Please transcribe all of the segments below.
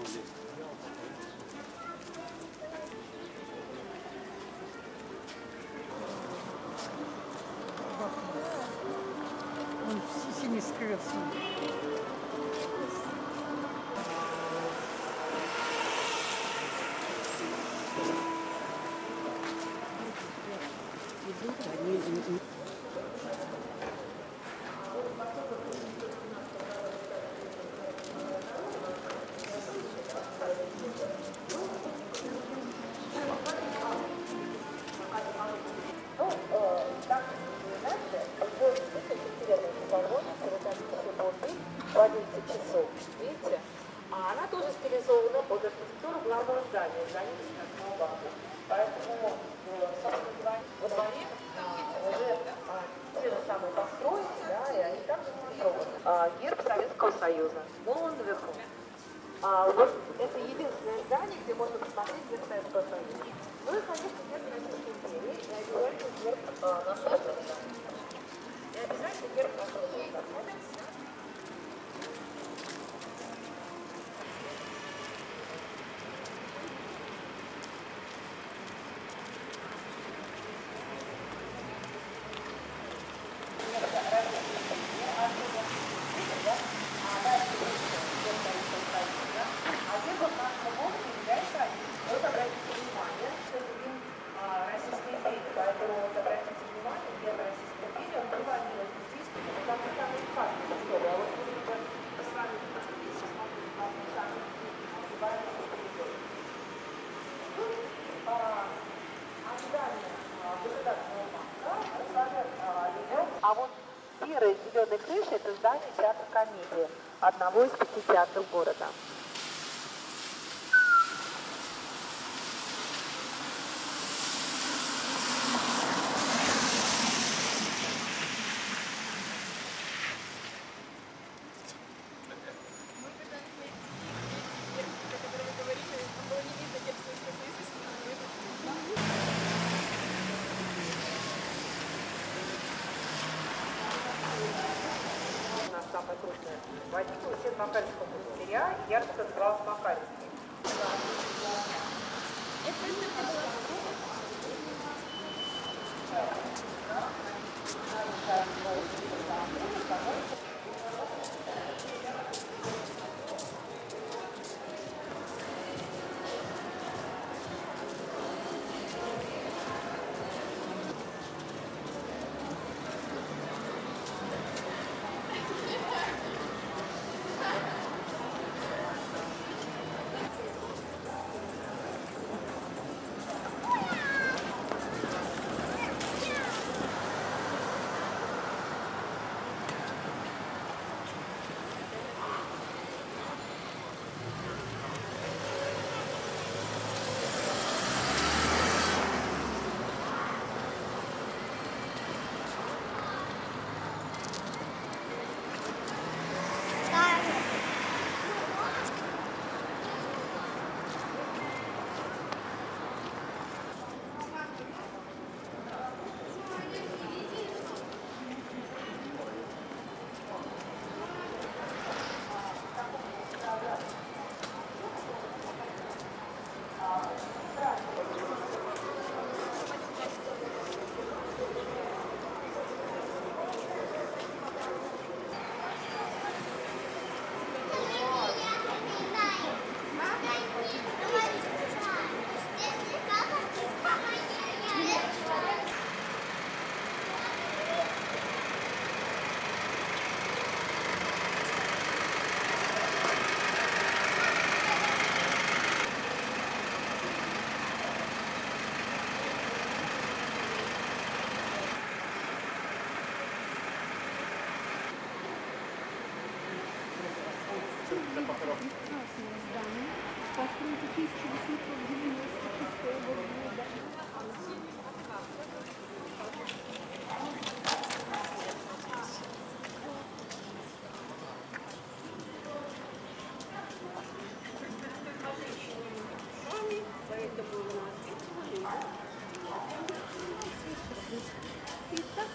Он синий скрылся. Владельца часов, видите? А она тоже стилизована под архитектуру главного здания, здания Нижнего банка. Поэтому, собственно говоря, во дворе уже те же самые постройки, да, и они также стилизованы. Герб Советского Союза, но он наверху. Вот это единственное здание, где можно посмотреть герб Советского Союза. Ну и, конечно, герб Российской империи, и обязательно герб нашего города. И обязательно герб нашего города. А вот серая зеленая крыша — это здание театра комедии, одного из 5 театров города. Самая крупная. Возникла сеть Макарьевского монастыря, и ярко называлась Макарьевской. Прекрасное здание, построено 1896 года. Поэтому у нас итак,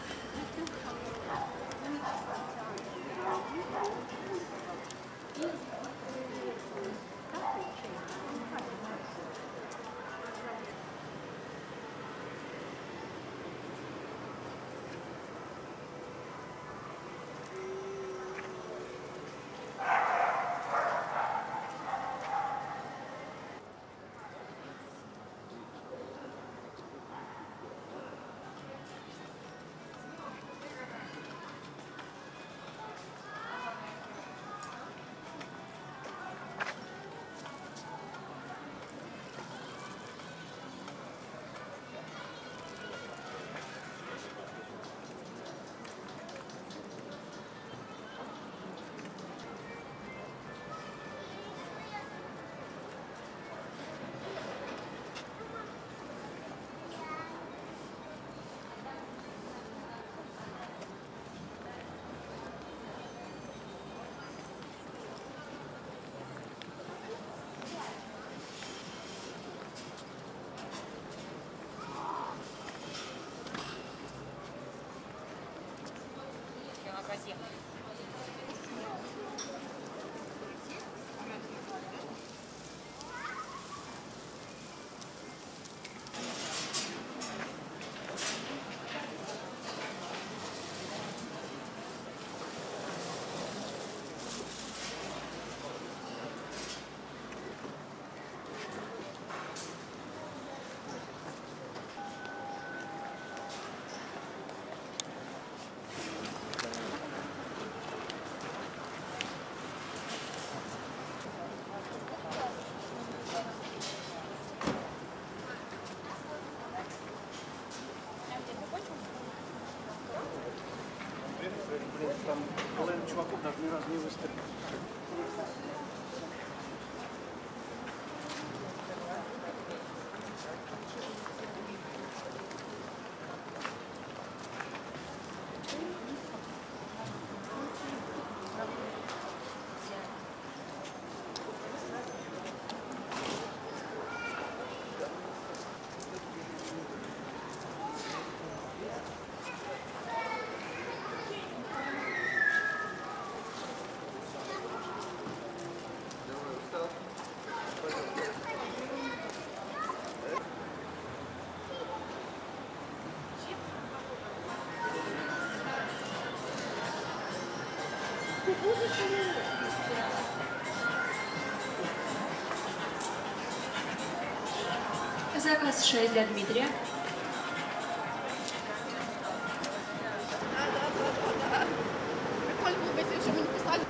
Заказ 6 для Дмитрия. Прикольно было бы, если бы написали.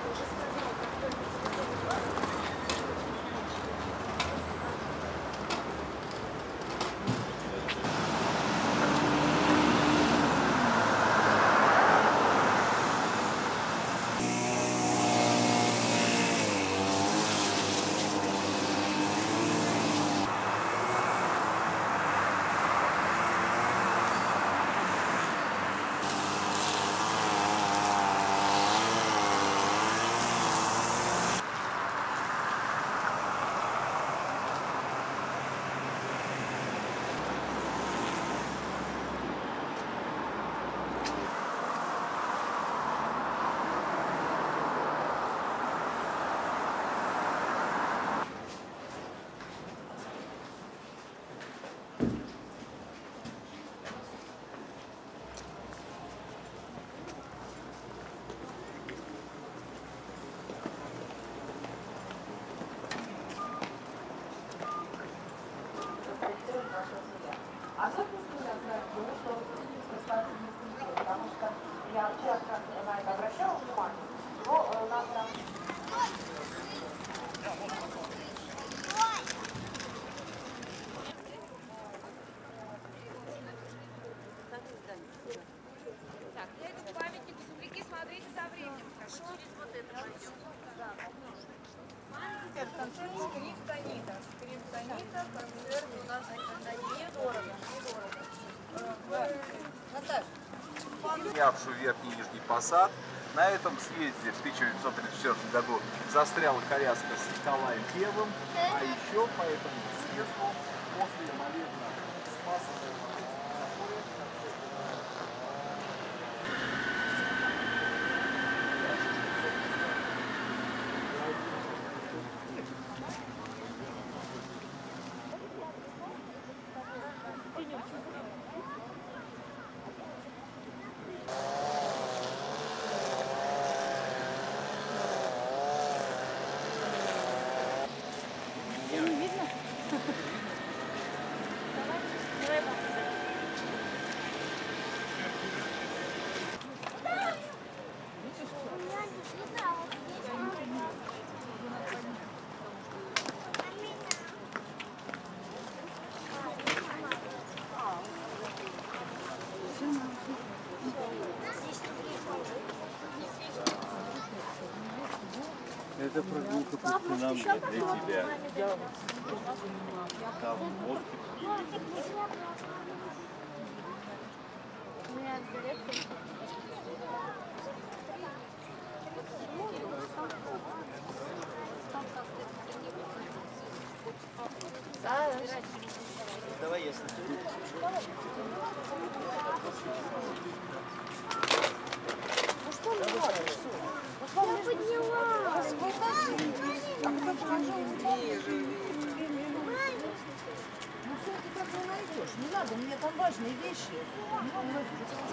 Потому что я вчера как раз на это обращала внимание, но у нас там... Так, я иду к памятнику земляки, смотрите за временем, хорошо? Через вот это пойдем. Скриптонита. Скриптонита, концерт у нас недорого. Наталья. Менявшую верхний и нижний посад. На этом съезде в 1934 году застряла коляска с Николаем Первым, а еще по этому съезду после молебна Спасовой Это прогулка по стенам для тебя. Там водки пили. Давай, если ты. Ну что мне надо? Вот вам нужно... А потом положил ниже. Ну все ты так не найдешь. Не надо, у меня там важные вещи. Не надо, я тебе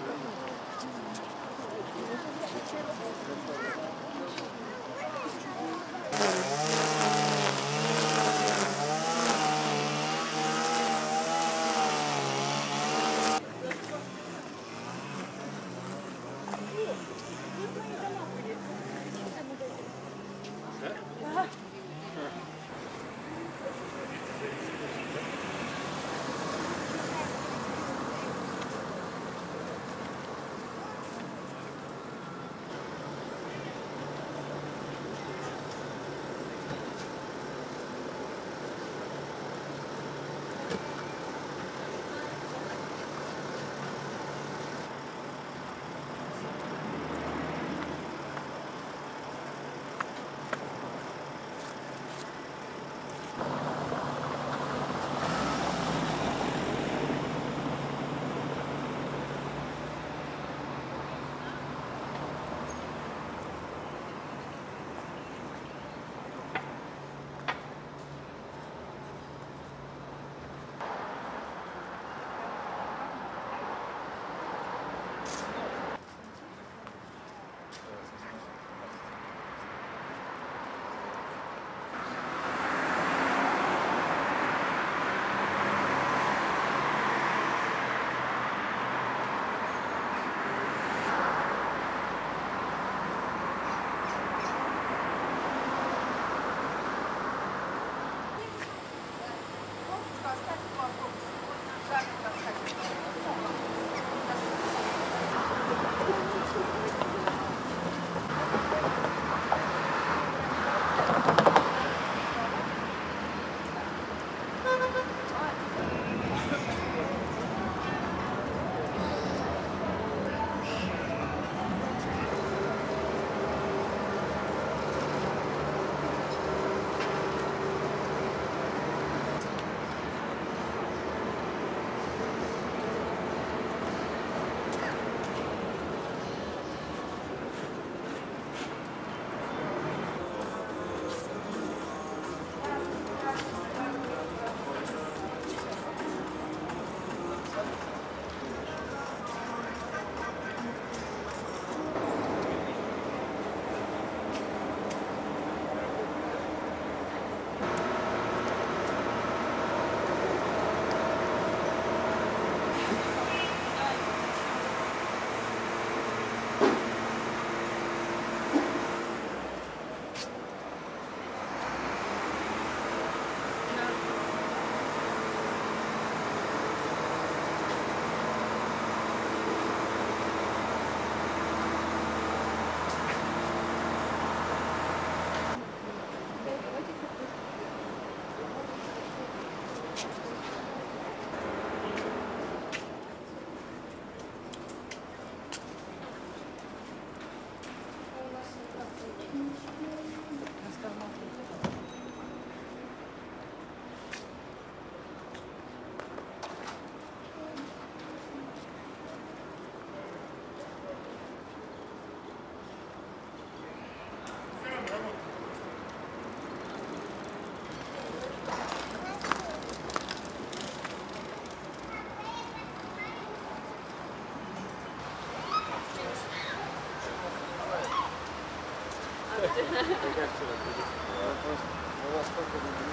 вчера были? Просто у вас сколько людей?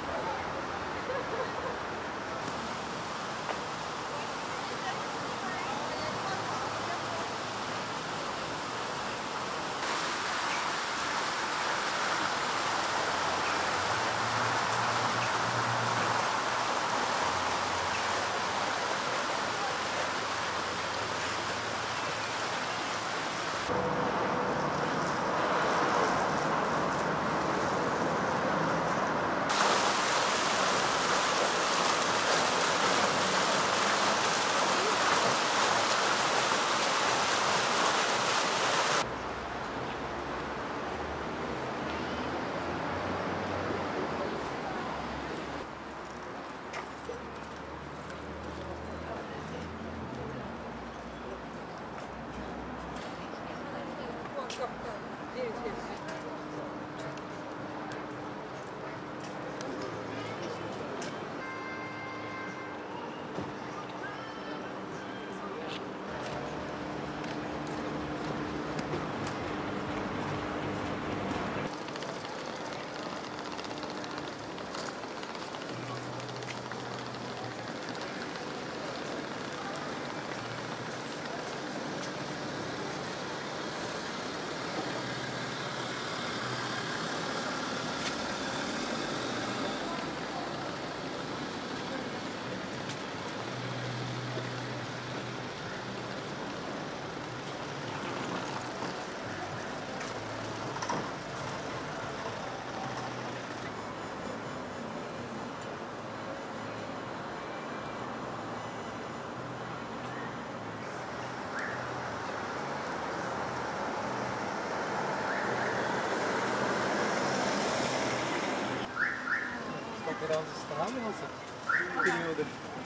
Когда он останавливался в периоды,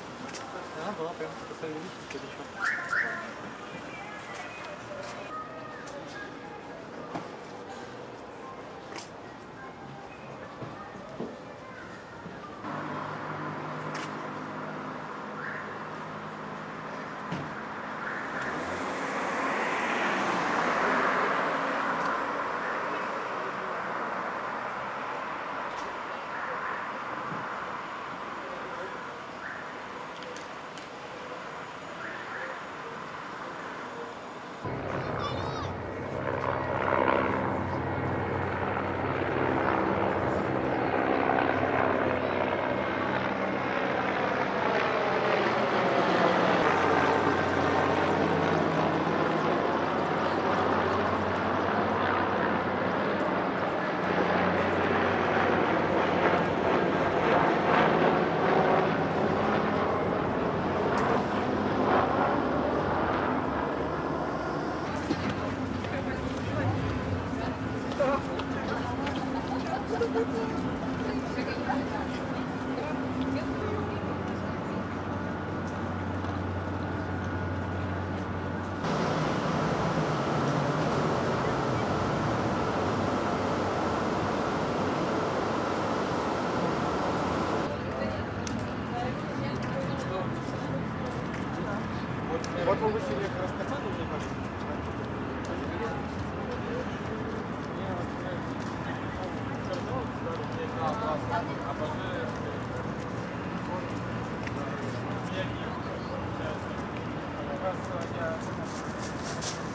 она была прям посередине перечет. Вот вы себе как раз стакан уже пошли. А